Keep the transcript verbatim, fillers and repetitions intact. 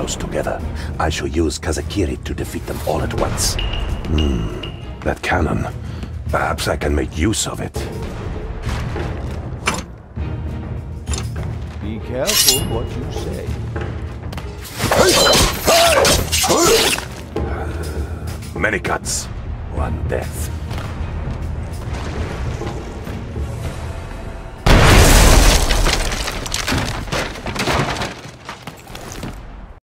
close together. I shall use Kazakiri to defeat them all at once. Hmm, that cannon. Perhaps I can make use of it. Be careful what you say. Many cuts, one death.